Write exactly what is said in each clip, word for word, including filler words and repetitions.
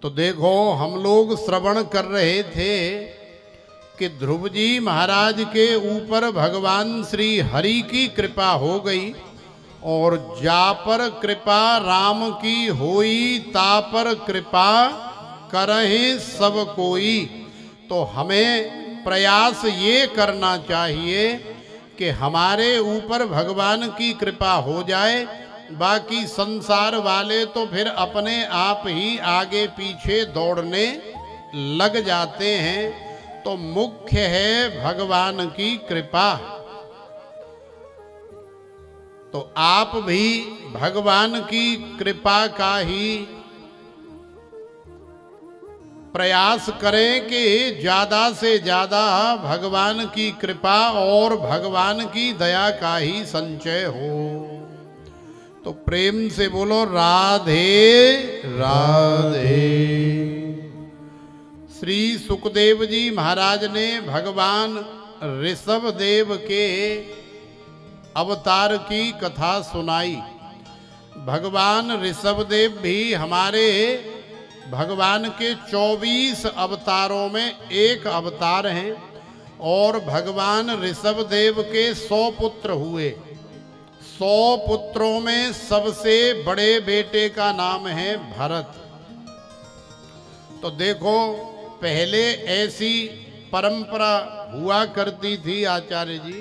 तो देखो हम लोग श्रवण कर रहे थे कि ध्रुव जी महाराज के ऊपर भगवान श्री हरि की कृपा हो गई और जा पर कृपा राम की होई ता पर कृपा करहि सब कोई। तो हमें प्रयास ये करना चाहिए कि हमारे ऊपर भगवान की कृपा हो जाए, बाकी संसार वाले तो फिर अपने आप ही आगे पीछे दौड़ने लग जाते हैं। तो मुख्य है भगवान की कृपा। तो आप भी भगवान की कृपा का ही प्रयास करें कि ज्यादा से ज्यादा भगवान की कृपा और भगवान की दया का ही संचय हो। तो प्रेम से बोलो राधे राधे। श्री सुखदेव जी महाराज ने भगवान ऋषभ देव के अवतार की कथा सुनाई। भगवान ऋषभ देव भी हमारे भगवान के चौबीस अवतारों में एक अवतार हैं और भगवान ऋषभ देव के सौ पुत्र हुए। सौ पुत्रों में सबसे बड़े बेटे का नाम है भरत। तो देखो पहले ऐसी परंपरा हुआ करती थी आचार्य जी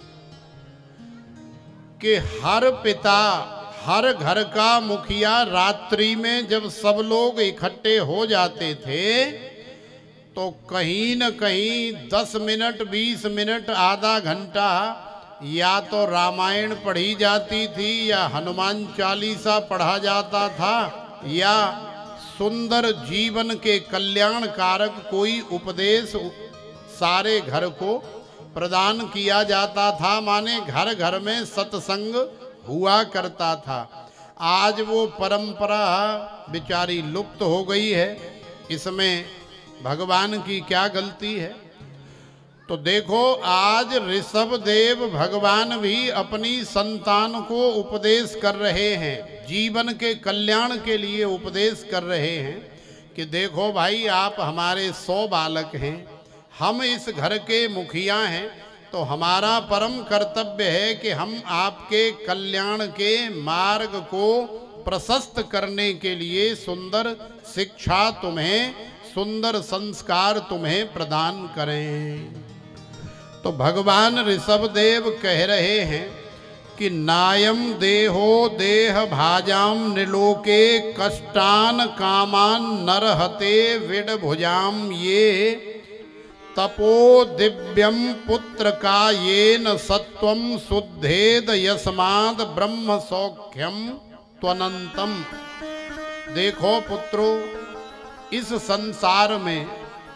कि हर पिता हर घर का मुखिया रात्रि में जब सब लोग इकट्ठे हो जाते थे तो कहीं न कहीं दस मिनट बीस मिनट आधा घंटा या तो रामायण पढ़ी जाती थी या हनुमान चालीसा पढ़ा जाता था या सुंदर जीवन के कल्याण कारक कोई उपदेश सारे घर को प्रदान किया जाता था। माने घर घर में सत्संग हुआ करता था। आज वो परंपरा बेचारी लुप्त हो गई है, इसमें भगवान की क्या गलती है। तो देखो आज ऋषभ देव भगवान भी अपनी संतान को उपदेश कर रहे हैं, जीवन के कल्याण के लिए उपदेश कर रहे हैं कि देखो भाई आप हमारे सौ बालक हैं, हम इस घर के मुखिया हैं, तो हमारा परम कर्तव्य है कि हम आपके कल्याण के मार्ग को प्रशस्त करने के लिए सुंदर शिक्षा तुम्हें, सुंदर संस्कार तुम्हें प्रदान करें। तो भगवान ऋषभ देव कह रहे हैं कि नायम देहो देह भाजाम निलोके कष्टान कामान नरहते विड भुजाम ये तपो दिव्यम पुत्र का येन सत्वम शुद्धेद यस्माद ब्रह्म सौख्यम त्वनंतम। देखो पुत्रो इस संसार में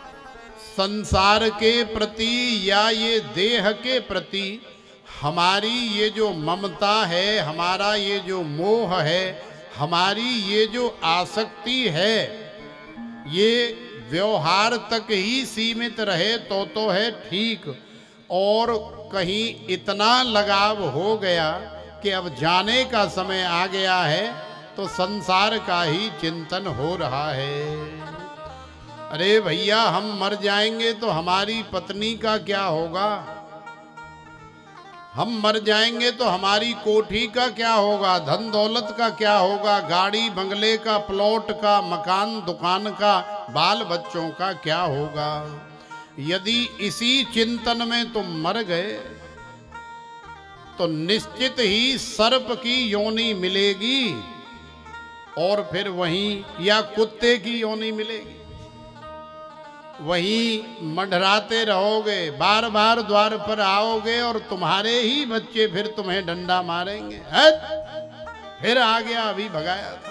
संसार के प्रति या ये देह के प्रति हमारी ये जो ममता है, हमारा ये जो मोह है, हमारी ये जो आसक्ति है, ये व्यवहार तक ही सीमित रहे तो तो है ठीक, और कहीं इतना लगाव हो गया कि अब जाने का समय आ गया है तो संसार का ही चिंतन हो रहा है। अरे भैया हम मर जाएंगे तो हमारी पत्नी का क्या होगा, हम मर जाएंगे तो हमारी कोठी का क्या होगा, धन दौलत का क्या होगा, गाड़ी बंगले का, प्लॉट का, मकान दुकान का, बाल बच्चों का क्या होगा। यदि इसी चिंतन में तुम मर गए तो निश्चित ही सर्प की योनि मिलेगी और फिर वहीं, या कुत्ते की योनि मिलेगी, वहीं मंडराते रहोगे, बार बार द्वार पर आओगे और तुम्हारे ही बच्चे फिर तुम्हें डंडा मारेंगे। है? फिर आ गया, अभी भगाया था।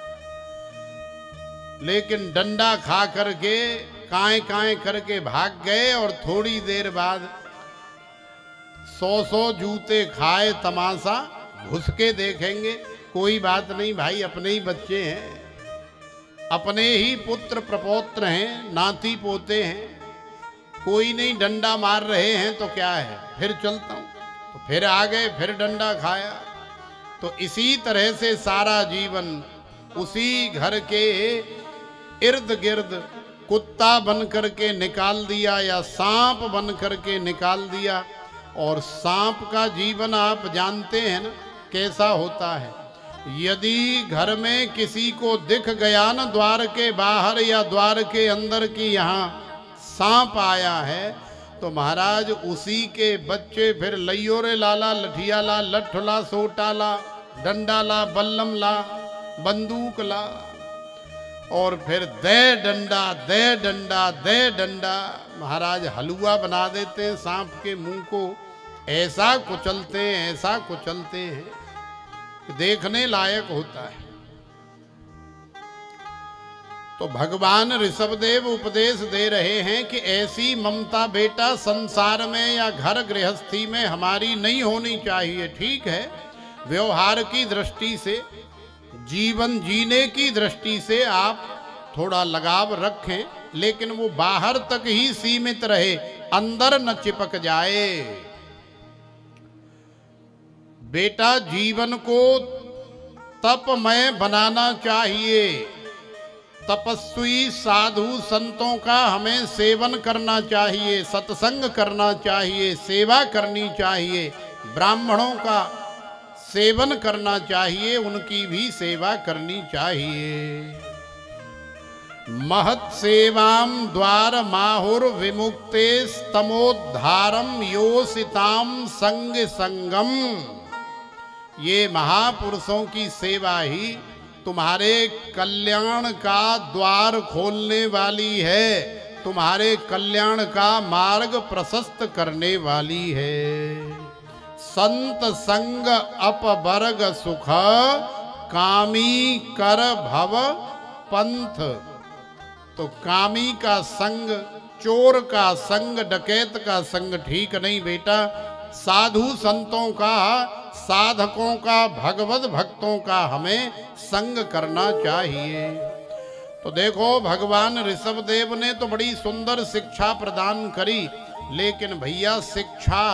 लेकिन डंडा खा करके काए काए करके भाग गए और थोड़ी देर बाद सौ सौ जूते खाए तमाशा घुस के देखेंगे। कोई बात नहीं भाई, अपने ही बच्चे हैं, अपने ही पुत्र प्रपौत्र हैं, नाती पोते हैं, कोई नहीं, डंडा मार रहे हैं तो क्या है, फिर चलता हूं। तो फिर आ गए, फिर डंडा खाया। तो इसी तरह से सारा जीवन उसी घर के इर्द गिर्द कुत्ता बन करके निकाल दिया या सांप बन करके निकाल दिया। और सांप का जीवन आप जानते हैं ना कैसा होता है। यदि घर में किसी को दिख गया न द्वार के बाहर या द्वार के अंदर की यहाँ सांप आया है, तो महाराज उसी के बच्चे फिर लइयो रे लाला, लठिया ला, लठ ला, सोटा ला, डंडा ला, बल्लम ला, बंदूक ला, और फिर दे डंडा दे डंडा दे डंडा। महाराज हलवा बना देते हैं सांप के मुंह को, ऐसा कुचलते हैं ऐसा कुचलते हैं, देखने लायक होता है। तो भगवान ऋषभदेव उपदेश दे रहे हैं कि ऐसी ममता बेटा संसार में या घर गृहस्थी में हमारी नहीं होनी चाहिए। ठीक है, व्यवहार की दृष्टि से, जीवन जीने की दृष्टि से आप थोड़ा लगाव रखें, लेकिन वो बाहर तक ही सीमित रहे, अंदर न चिपक जाए। बेटा जीवन को तपमय बनाना चाहिए। तपस्वी साधु संतों का हमें सेवन करना चाहिए, सत्संग करना चाहिए, सेवा करनी चाहिए, ब्राह्मणों का सेवन करना चाहिए, उनकी भी सेवा करनी चाहिए। महत् सेवाम द्वार माहुर विमुक्ते स्तमोद्धारम योसिताम संग संगम। ये महापुरुषों की सेवा ही तुम्हारे कल्याण का द्वार खोलने वाली है, तुम्हारे कल्याण का मार्ग प्रशस्त करने वाली है। संत संग अपवर्ग सुख कामी कर भव पंथ। तो कामी का संग, चोर का संग, डकैत का संग ठीक नहीं बेटा। साधु संतों का, साधकों का, भगवत भक्तों का हमें संग करना चाहिए। तो देखो भगवान ऋषभदेव ने तो बड़ी सुंदर शिक्षा प्रदान करी, लेकिन भैया शिक्षा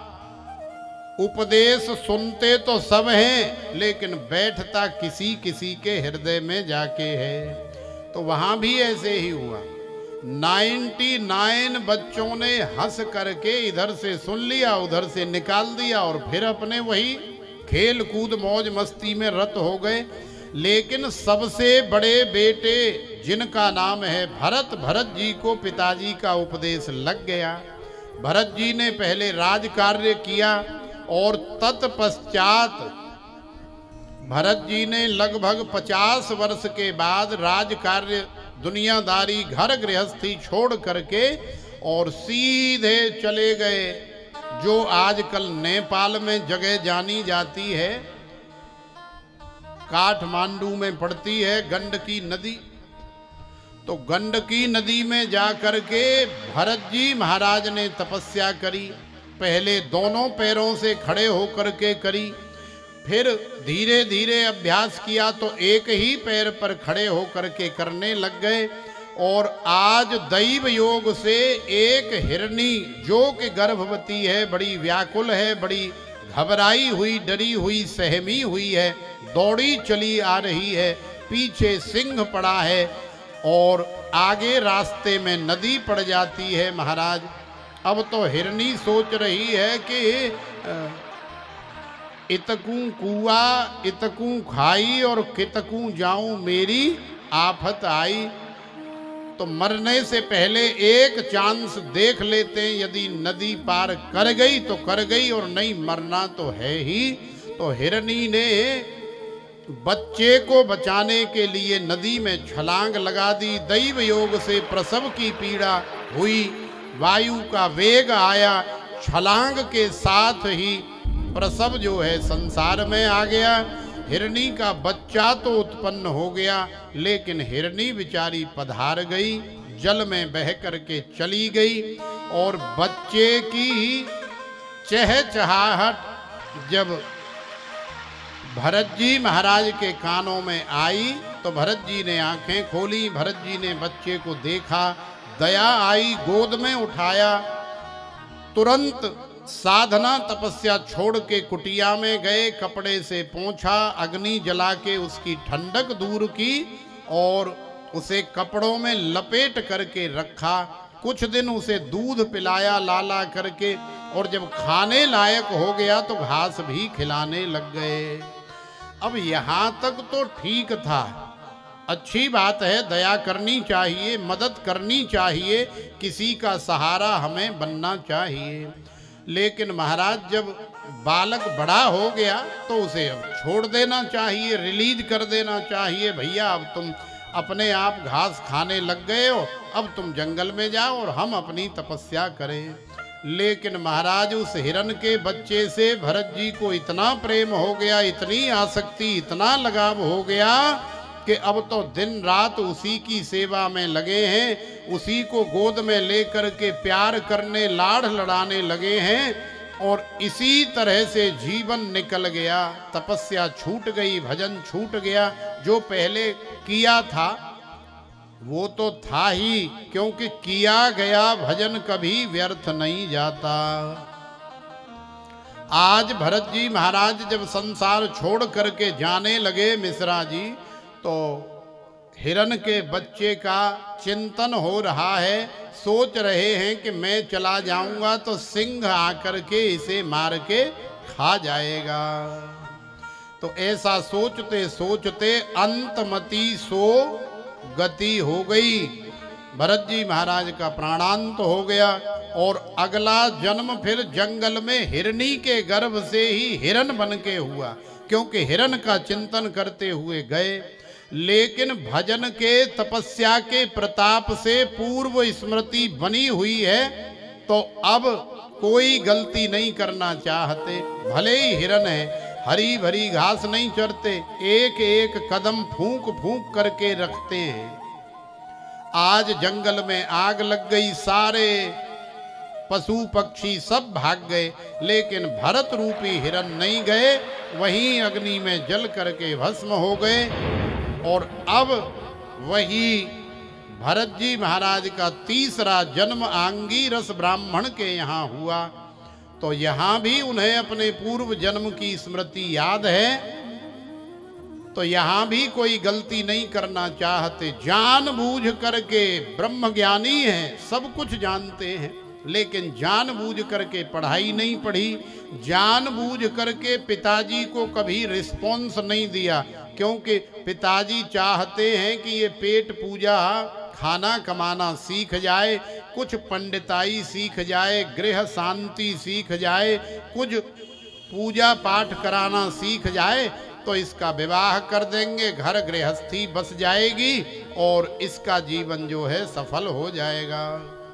उपदेश सुनते तो सब हैं, लेकिन बैठता किसी किसी के हृदय में जाके है। तो वहां भी ऐसे ही हुआ। निन्यानवे बच्चों ने हंस करके इधर से सुन लिया, उधर से निकाल दिया, और फिर अपने वही खेल कूद मौज मस्ती में रत हो गए। लेकिन सबसे बड़े बेटे जिनका नाम है भरत, भरत जी को पिताजी का उपदेश लग गया। भरत जी ने पहले राज कार्य किया और तत्पश्चात भरत जी ने लगभग पचास वर्ष के बाद राज कार्य, दुनियादारी, घर गृहस्थी छोड़ करके और सीधे चले गए जो आजकल नेपाल में जगह जानी जाती है, काठमांडू में पड़ती है गंडकी नदी। तो गंडकी नदी में जाकर के भरत जी महाराज ने तपस्या करी। पहले दोनों पैरों से खड़े होकर के करी, फिर धीरे धीरे अभ्यास किया तो एक ही पैर पर खड़े होकर के करने लग गए। और आज दैव योग से एक हिरनी जो कि गर्भवती है, बड़ी व्याकुल है, बड़ी घबराई हुई, डरी हुई, सहमी हुई है, दौड़ी चली आ रही है, पीछे सिंह पड़ा है और आगे रास्ते में नदी पड़ जाती है। महाराज अब तो हिरनी सोच रही है कि इतकू कुआ इतकू खाई और कितकू जाऊं मेरी आफत आई। तो मरने से पहले एक चांस देख लेते हैं, यदि नदी पार कर गई तो कर गई और नहीं मरना तो है ही। तो हिरनी ने बच्चे को बचाने के लिए नदी में छलांग लगा दी। दैव योग से प्रसव की पीड़ा हुई, वायु का वेग आया, छलांग के साथ ही प्रसव जो है संसार में आ गया। हिरनी का बच्चा तो उत्पन्न हो गया, लेकिन हिरनी बिचारी पधार गई, जल में बह करके चली गई। और बच्चे की चहचहाहट जब भरत जी महाराज के कानों में आई तो भरत जी ने आंखें खोली, भरत जी ने बच्चे को देखा, दया आई, गोद में उठाया, तुरंत साधना तपस्या छोड़ के कुटिया में गए, कपड़े से पोंछा, अग्नि जला के उसकी ठंडक दूर की और उसे कपड़ों में लपेट करके रखा, कुछ दिन उसे दूध पिलाया लाला करके, और जब खाने लायक हो गया तो घास भी खिलाने लग गए। अब यहाँ तक तो ठीक था, अच्छी बात है, दया करनी चाहिए, मदद करनी चाहिए, किसी का सहारा हमें बनना चाहिए। लेकिन महाराज जब बालक बड़ा हो गया तो उसे अब छोड़ देना चाहिए, रिलीज कर देना चाहिए। भैया अब तुम अपने आप घास खाने लग गए हो, अब तुम जंगल में जाओ और हम अपनी तपस्या करें। लेकिन महाराज उस हिरन के बच्चे से भरत जी को इतना प्रेम हो गया, इतनी आसक्ति, इतना लगाव हो गया कि अब तो दिन रात उसी की सेवा में लगे हैं, उसी को गोद में लेकर के प्यार करने, लाड़ लड़ाने लगे हैं। और इसी तरह से जीवन निकल गया, तपस्या छूट गई, भजन छूट गया। जो पहले किया था वो तो था ही, क्योंकि किया गया भजन कभी व्यर्थ नहीं जाता। आज भरत जी महाराज जब संसार छोड़ करके जाने लगे मिश्रा जी, तो हिरन के बच्चे का चिंतन हो रहा है, सोच रहे हैं कि मैं चला जाऊंगा तो सिंह आकर के इसे मार के खा जाएगा। तो ऐसा सोचते सोचते अंतमति सो गति हो गई, भरत जी महाराज का प्राणांत हो गया। और अगला जन्म फिर जंगल में हिरनी के गर्भ से ही हिरन बन के हुआ, क्योंकि हिरन का चिंतन करते हुए गए। लेकिन भजन के, तपस्या के प्रताप से पूर्व स्मृति बनी हुई है, तो अब कोई गलती नहीं करना चाहते। भले ही हिरन है, हरी भरी घास नहीं चरते, एक एक कदम फूंक फूंक करके रखते हैं। आज जंगल में आग लग गई, सारे पशु पक्षी सब भाग गए, लेकिन भरत रूपी हिरन नहीं गए, वहीं अग्नि में जल करके भस्म हो गए। और अब वही भरत जी महाराज का तीसरा जन्म आंगीरस ब्राह्मण के यहाँ हुआ। तो यहाँ भी उन्हें अपने पूर्व जन्म की स्मृति याद है, तो यहाँ भी कोई गलती नहीं करना चाहते। जानबूझ करके ब्रह्म ज्ञानी हैं, सब कुछ जानते हैं, लेकिन जानबूझ करके पढ़ाई नहीं पढ़ी, जानबूझ करके पिताजी को कभी रिस्पॉन्स नहीं दिया, क्योंकि पिताजी चाहते हैं कि ये पेट पूजा, खाना कमाना सीख जाए, कुछ पंडिताई सीख जाए, गृह शांति सीख जाए, कुछ पूजा पाठ कराना सीख जाए, तो इसका विवाह कर देंगे, घर गृहस्थी बस जाएगी और इसका जीवन जो है सफल हो जाएगा।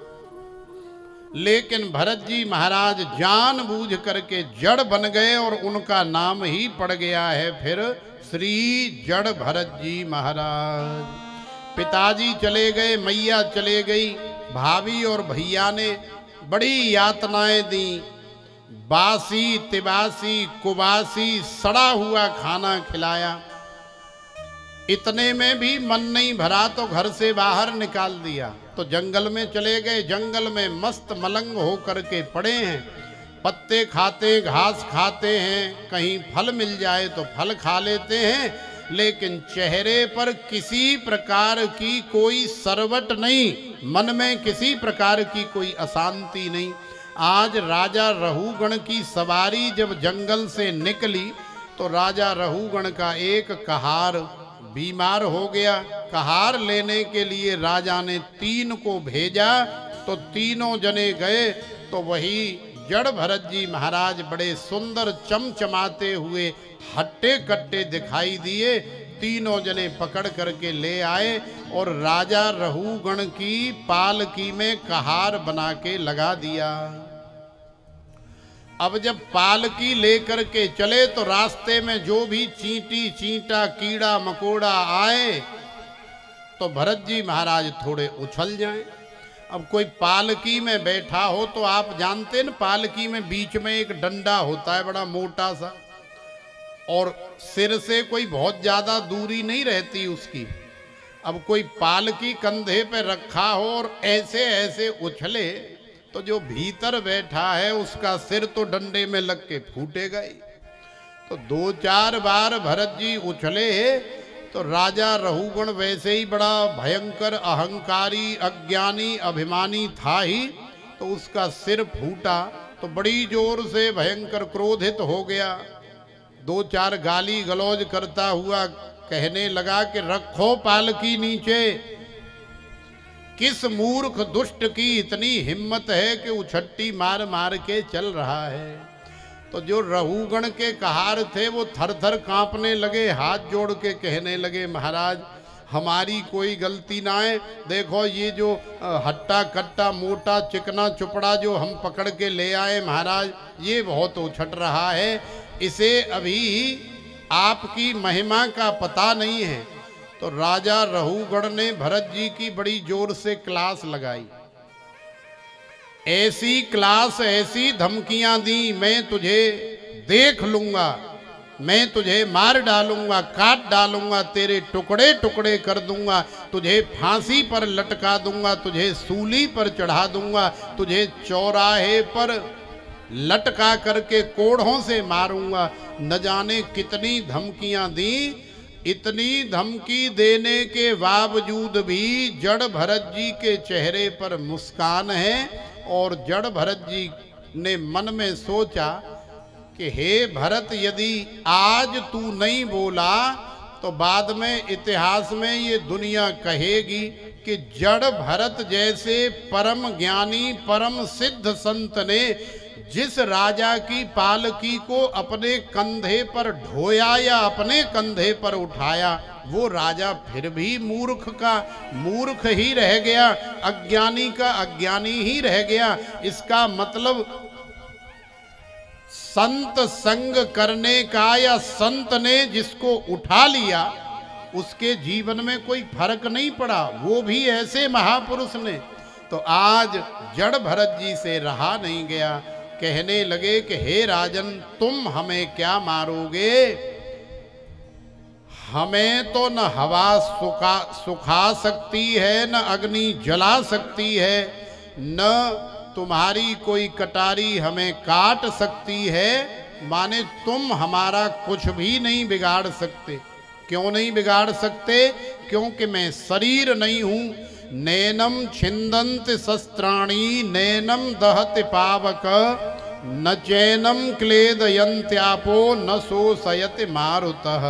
लेकिन भरत जी महाराज जानबूझ करके जड़ बन गए और उनका नाम ही पड़ गया है फिर श्री जड़ भरत जी महाराज। पिताजी चले गए, मैया चले गई, भाभी और भैया ने बड़ी यातनाएं दी, बासी तिबासी कुबासी सड़ा हुआ खाना खिलाया। इतने में भी मन नहीं भरा तो घर से बाहर निकाल दिया, तो जंगल में चले गए। जंगल में मस्त मलंग हो करके पड़े हैं, पत्ते खाते, घास खाते हैं, कहीं फल मिल जाए तो फल खा लेते हैं, लेकिन चेहरे पर किसी प्रकार की कोई सरवट नहीं, मन में किसी प्रकार की कोई अशांति नहीं। आज राजा रहूगण की सवारी जब जंगल से निकली तो राजा रहूगण का एक कहार बीमार हो गया। कहार लेने के लिए राजा ने तीन को भेजा, तो तीनों जने गए तो वही जड़ भरत जी महाराज बड़े सुंदर चमचमाते हुए हट्टे कट्टे दिखाई दिए। तीनों जने पकड़ करके ले आए और राजा रहूगण की पालकी में कहार बना के लगा दिया। अब जब पालकी लेकर के चले तो रास्ते में जो भी चींटी चींटा कीड़ा मकोड़ा आए तो भरत जी महाराज थोड़े उछल जाएं। अब कोई पालकी में बैठा हो तो आप जानते न, पालकी में बीच में एक डंडा होता है बड़ा मोटा सा, और सिर से कोई बहुत ज्यादा दूरी नहीं रहती उसकी। अब कोई पालकी कंधे पे रखा हो और ऐसे ऐसे उछले तो जो भीतर बैठा है उसका सिर तो डंडे में लग के फूटेगा ही। तो दो चार बार भरत जी उछले तो राजा रहुगण वैसे ही बड़ा भयंकर अहंकारी अज्ञानी अभिमानी था ही, तो उसका सिर फूटा तो बड़ी जोर से भयंकर क्रोधित हो गया। दो चार गाली गलौज करता हुआ कहने लगा कि रखो पालकी नीचे, किस मूर्ख दुष्ट की इतनी हिम्मत है कि उछट्टी मार मार के चल रहा है। तो जो रहुगण के कहार थे वो थर थर कांपने लगे, हाथ जोड़ के कहने लगे महाराज हमारी कोई गलती ना है, देखो ये जो हट्टा कट्टा मोटा चिकना चुपड़ा जो हम पकड़ के ले आए महाराज ये बहुत उछट रहा है, इसे अभी आपकी महिमा का पता नहीं है। तो राजा रहुगण ने भरत जी की बड़ी जोर से क्लास लगाई, ऐसी क्लास ऐसी धमकियां दी, मैं तुझे देख लूंगा, मैं तुझे मार डालूंगा, काट डालूंगा, तेरे टुकड़े टुकड़े कर दूंगा, तुझे फांसी पर लटका दूंगा, तुझे सूली पर चढ़ा दूंगा, तुझे चौराहे पर लटका करके कोढ़ों से मारूंगा। न जाने कितनी धमकियां दी। इतनी धमकी देने के बावजूद भी जड़ भरत जी के चेहरे पर मुस्कान है और जड़ भरत जी ने मन में सोचा कि हे भरत यदि आज तू नहीं बोला तो बाद में इतिहास में ये दुनिया कहेगी कि जड़ भरत जैसे परम ज्ञानी परम सिद्ध संत ने जिस राजा की पालकी को अपने कंधे पर ढोया या अपने कंधे पर उठाया वो राजा फिर भी मूर्ख का मूर्ख ही रह गया, अज्ञानी का अज्ञानी ही रह गया। इसका मतलब संत संग करने का या संत ने जिसको उठा लिया उसके जीवन में कोई फर्क नहीं पड़ा, वो भी ऐसे महापुरुष ने। तो आज जड़ भरत जी से रहा नहीं गया, कहने लगे कि हे राजन तुम हमें क्या मारोगे, हमें तो न हवा सुखा सुखा सकती है न अग्नि जला सकती है, न तुम्हारी कोई कटारी हमें काट सकती है, माने तुम हमारा कुछ भी नहीं बिगाड़ सकते। क्यों नहीं बिगाड़ सकते? क्योंकि मैं शरीर नहीं हूं। नैनम छिंदन्ति शस्त्राणि नैनम दहति पावक न चैनम क्लेदयन्त्यापो न शोषयति मारुतः।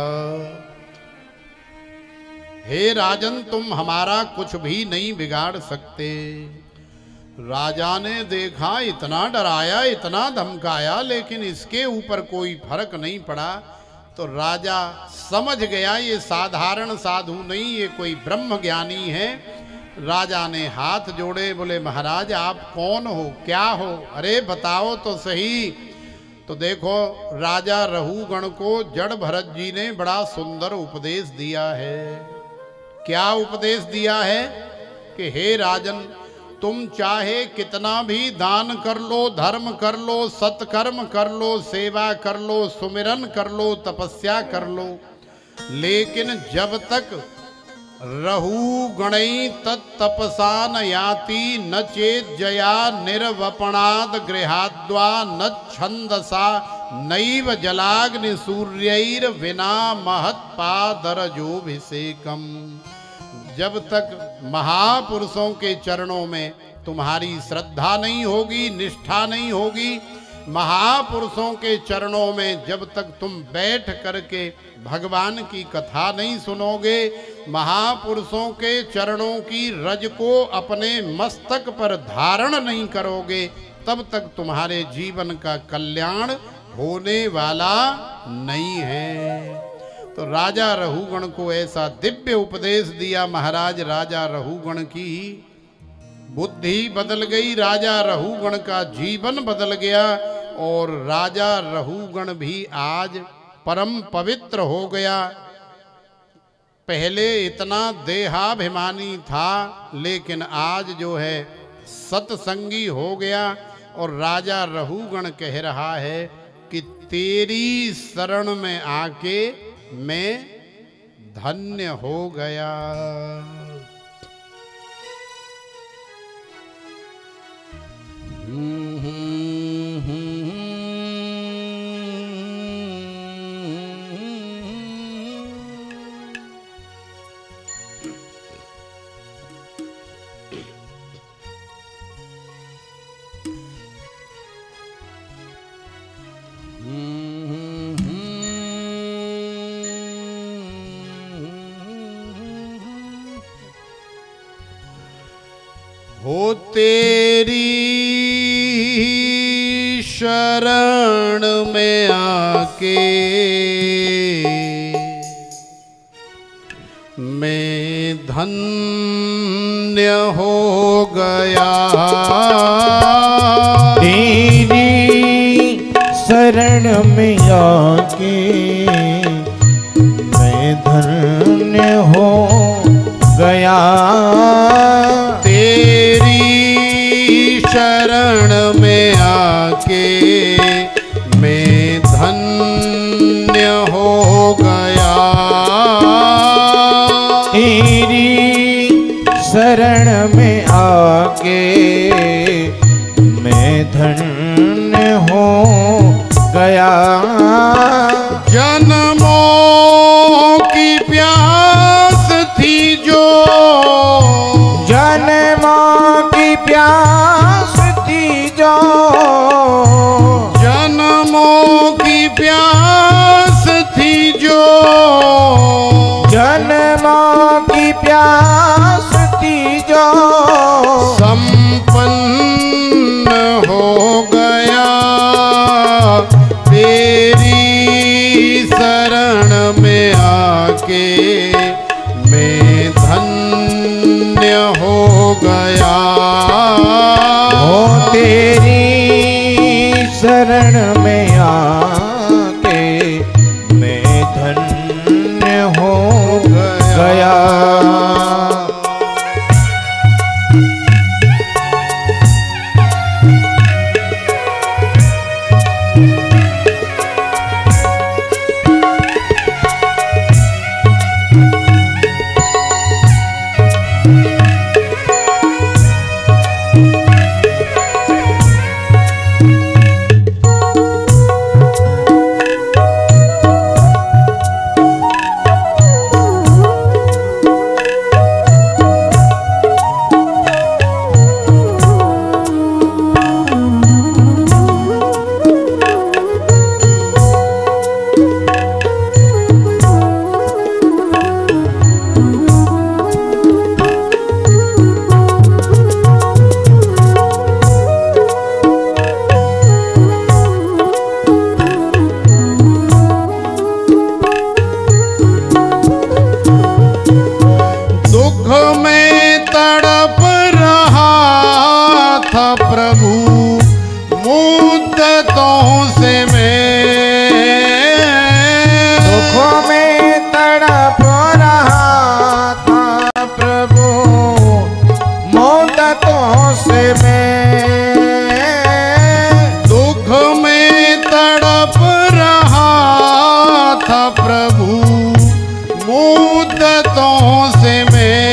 हे राजन तुम हमारा कुछ भी नहीं बिगाड़ सकते। राजा ने देखा इतना डराया इतना धमकाया लेकिन इसके ऊपर कोई फर्क नहीं पड़ा। तो राजा समझ गया ये साधारण साधु नहीं, ये कोई ब्रह्म ज्ञानी है। राजा ने हाथ जोड़े, बोले महाराज आप कौन हो, क्या हो, अरे बताओ तो सही। तो देखो राजा रहुगण को जड़ भरत जी ने बड़ा सुंदर उपदेश दिया है। क्या उपदेश दिया है कि हे राजन तुम चाहे कितना भी दान कर लो, धर्म कर लो, सत्कर्म कर लो, सेवा कर लो, सुमिरन कर लो, तपस्या कर लो, लेकिन जब तक रहु गणई तत्तपसा न याति न चेत जया निर्वपणाद गृहाद्वा न छंदसा नैव जलाग्नि सूर्यैर विना महत्पादरजोभिषेकम। जब तक महापुरुषों के चरणों में तुम्हारी श्रद्धा नहीं होगी, निष्ठा नहीं होगी, महापुरुषों के चरणों में जब तक तुम बैठ करके भगवान की कथा नहीं सुनोगे, महापुरुषों के चरणों की रज को अपने मस्तक पर धारण नहीं करोगे, तब तक तुम्हारे जीवन का कल्याण होने वाला नहीं है। तो राजा रहुगण को ऐसा दिव्य उपदेश दिया महाराज। राजा रहुगण की बुद्धि बदल गई, राजा रहुगण का जीवन बदल गया और राजा रहुगण भी आज परम पवित्र हो गया। पहले इतना देहाभिमानी था लेकिन आज जो है सत्संगी हो गया और राजा रहुगण कह रहा है कि तेरी शरण में आके मैं धन्य हो गया। हो तेरी शरण में आके मैं धन्य हो गया। तेरी शरण में आके मैं धन्य हो गया। तेरी शरण में आके मैं धन्य हो गया। तेरी शरण में आके मैं धन्य हो गया। जन्मों की प्यास थी जो, जन्मों की प्यास थी जो, जन्मों की प्यास थी जो, जन्मों की प्यास थी जो, संपन्न हो गया। तेरी शरण में आके मैं धन्य हो गया। हो तेरी शरण में आके मैं धन्य हो गया। प्रभु मुद्दतों से मैं, दुखों में तड़प रहा था प्रभु मुद्दतों से मैं, दुख में तड़प रहा था प्रभु मुद्दतों से मैं,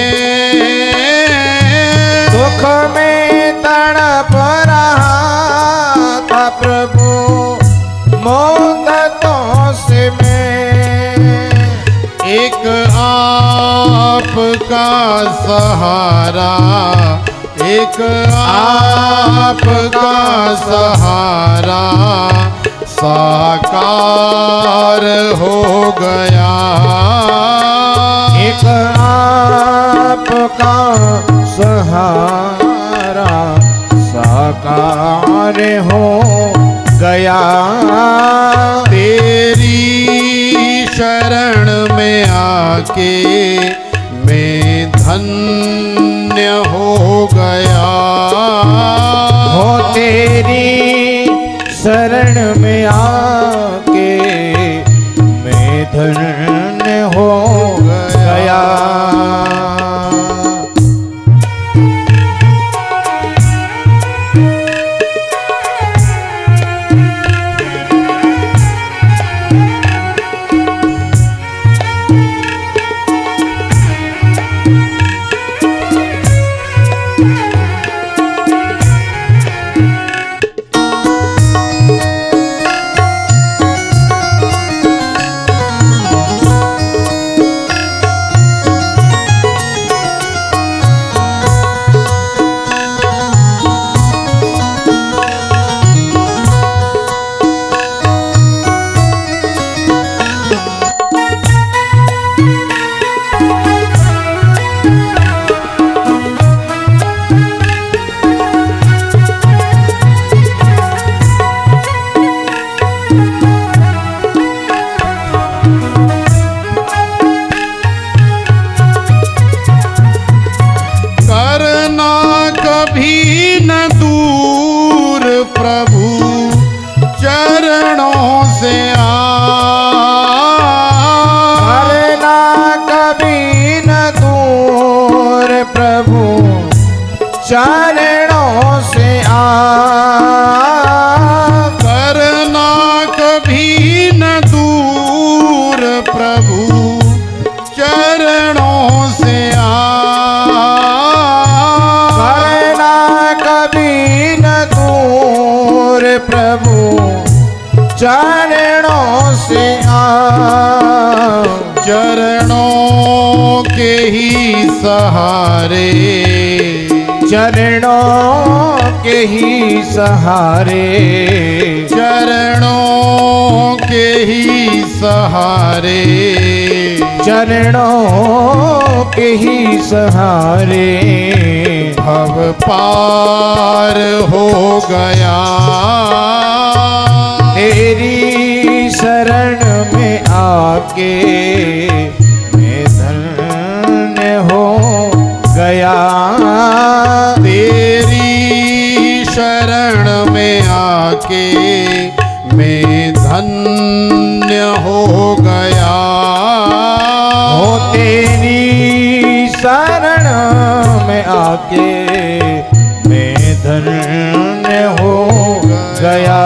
दुख में तड़प रहा था प्रभु मुद्दतों से मैं, एक आपका सहारा, एक आपका सहारा साकार हो गया। एक आपका सहारा साकार हो गया। तेरी शरण में आके मैं धन्य हो गया। हो तेरी शरण में आके मैं धन्य हो गया। चरणों से आ करना कभी न दूर प्रभु चरणों से आ करना कभी न दूर प्रभु चरणों से आ चरणों के ही सहारे चरणों के ही सहारे चरणों के ही सहारे चरणों के ही सहारे भव पार हो गया तेरी शरण में आके मैं धन्य हो गया तेरी शरण में आके मैं धन्य हो गया हो तेरी शरण में आके मैं धन्य हो गया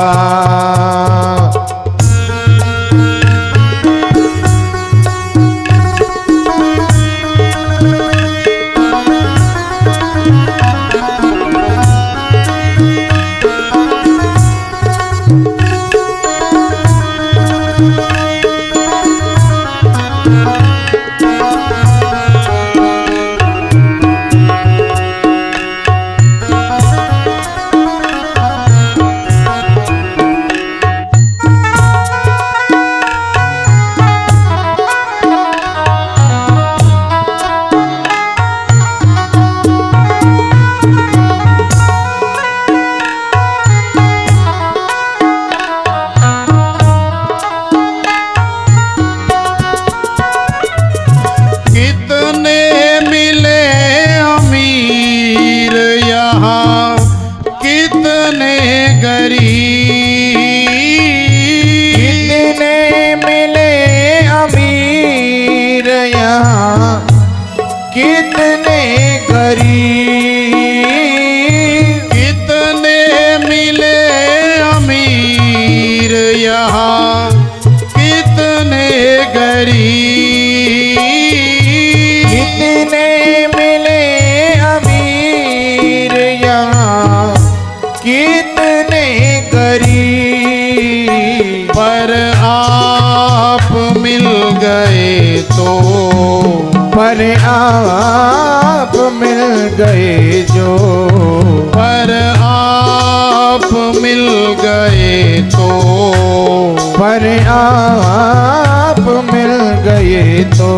पर आप मिल गए जो पर आप मिल गए तो पर आप मिल गए तो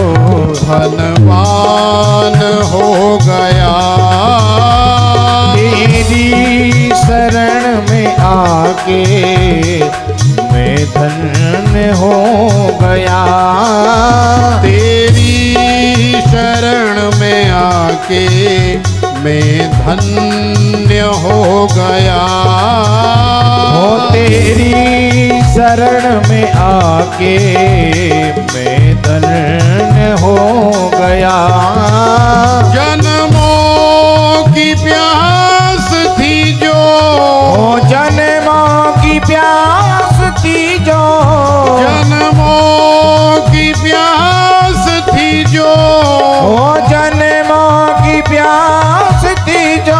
धनवान हो गया तेरी शरण में आके मैं धन्य हो गया तेरी शरण में आके मैं धन्य हो गया हो तेरी शरण में आके मैं धन्य हो गया जन्मों की प्यास थी जो हो जन्मों की प्यास थी जो जन्मों की प्यास थी जो हो जन्मों की प्यास थी जो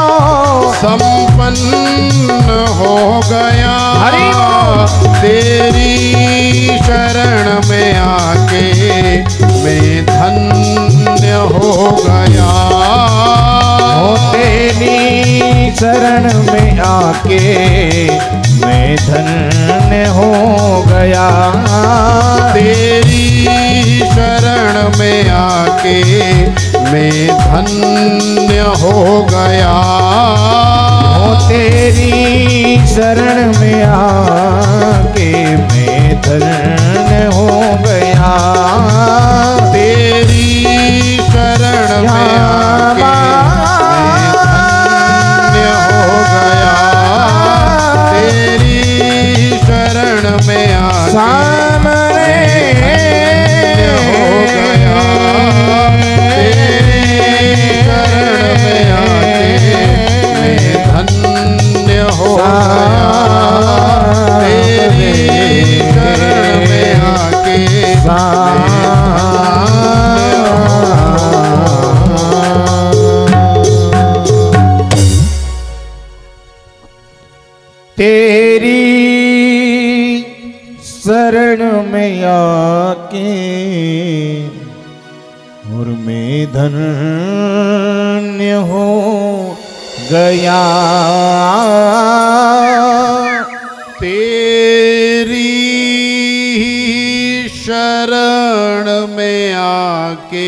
संपन्न हो गया हरि बोल। तेरी शरण में आके मैं धन्य हो गया हो तेरी शरण में आके मैं धन्य हो गया तेरी शरण में आके मैं धन्य हो गया हो तेरी शरण में आके मैं धन्य हो गया तेरी शरण में आके मैं धन्य हो गया तेरी शरण में आके सामने हो गया तेरी शरण में आके शरण में आके और मैं धन्य हो गया। तेरी शरण में आके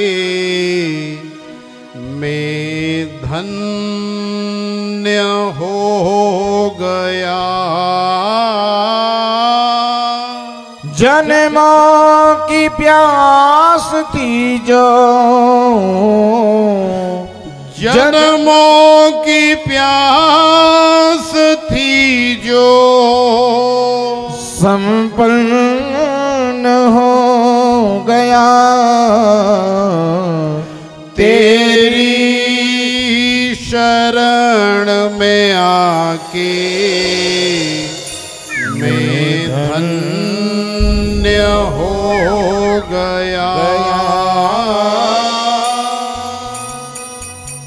मैं धन्य हो गया। जन्मों की प्यास थी जो, जन्मों की प्यास थी जो संपन्न हो गया। तेरी शरण में आके मैं धन्य हो गया।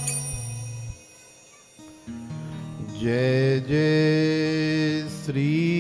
जय जय श्री